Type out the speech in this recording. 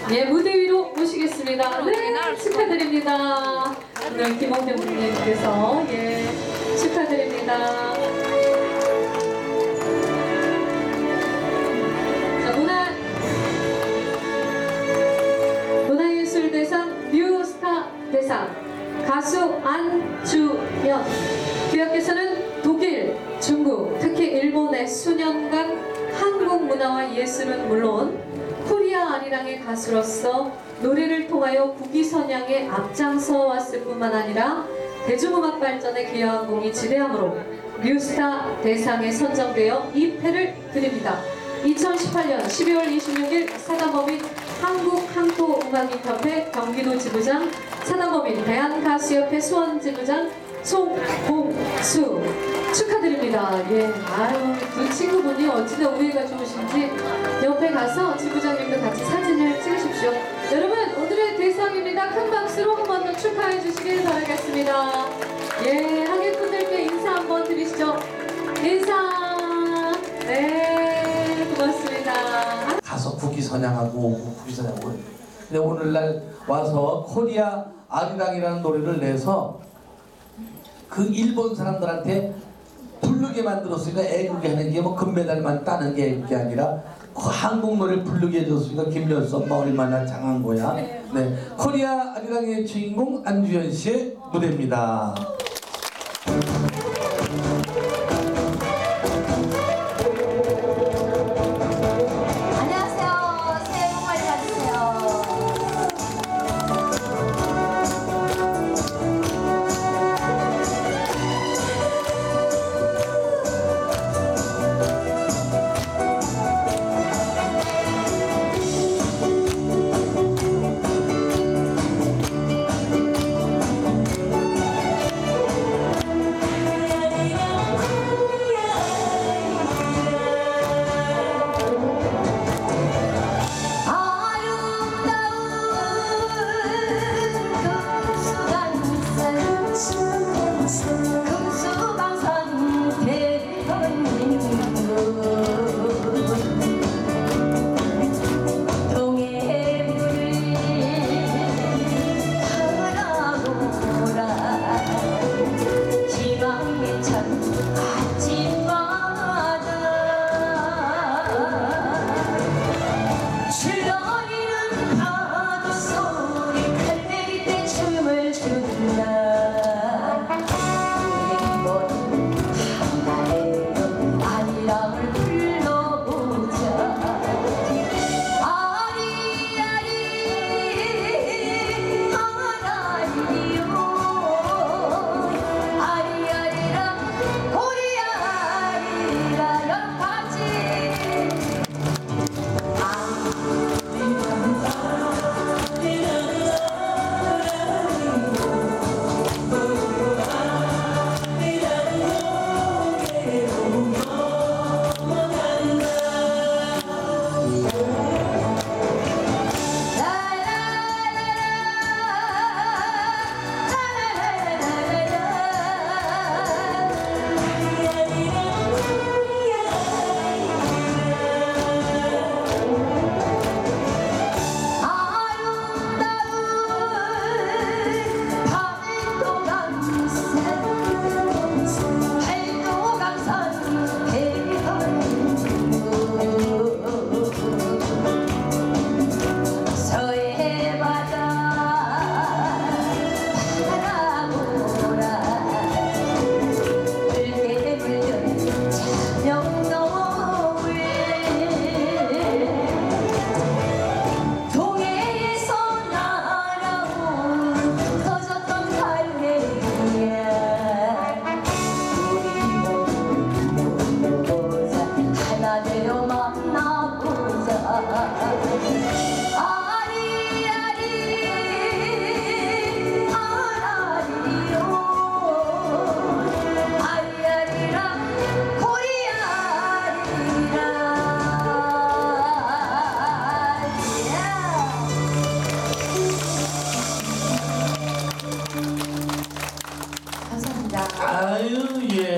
예, 무대 위로 모시겠습니다. 네, 축하드립니다. 오늘 김홍대 부님께서 예, 축하드립니다. 자, 문화예술대상 뉴스타 대상 가수 안주연. 귀하께서는 독일, 중국, 특히 일본의 수년간 한국 문화와 예술은 물론 코리아 아리랑의 가수로서 노래를 통하여 국위선양에 앞장서 왔을 뿐만 아니라 대중음악 발전에 기여한 공이 지대하므로 뉴스타 대상에 선정되어 2패를 드립니다. 2018년 12월 26일 사단법인 한국항토음악인협회 경기도 지부장, 사단법인 대한가수협회 수원지부장 송봉수 축하드립니다. 예, 아유, 두 친구분이 어찌나 우애가 좋으신지 옆에 가서 지부장님도 같이 사진을 찍으십시오. 여러분, 오늘의 대상입니다. 큰 박수로 한 번 더 축하해 주시길 바라겠습니다. 예, 하객분들께 인사 한번 드리시죠. 인사. 네, 고맙습니다. 가서 국위선양하고 오고 국위선양하고. 근데 오늘날 와서 코리아 아리랑이라는 노래를 내서 그 일본 사람들한테 부르게 만들었으니까 애국에 하는 게 뭐 금메달만 따는 게 애국이 아니라 한국 노래를 부르게 해줬으니까 김연수 엄마 얼마나 장한 거야. 네, 코리아 아리랑의 주인공 안주연 씨의 무대입니다. 아유, 예.